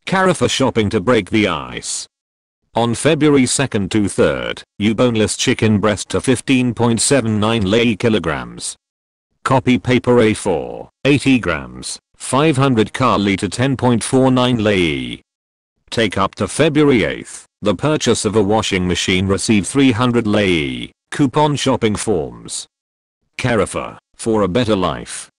Carrefour shopping to break the ice. On February 2nd to 3rd, boneless chicken breast to 15.79 lei kilograms. Copy paper A4, 80 grams, 500 kali to 10.49 lei. Take up to February 8th, the purchase of a washing machine receive 300 lei, coupon shopping forms. Carrefour, for a better life.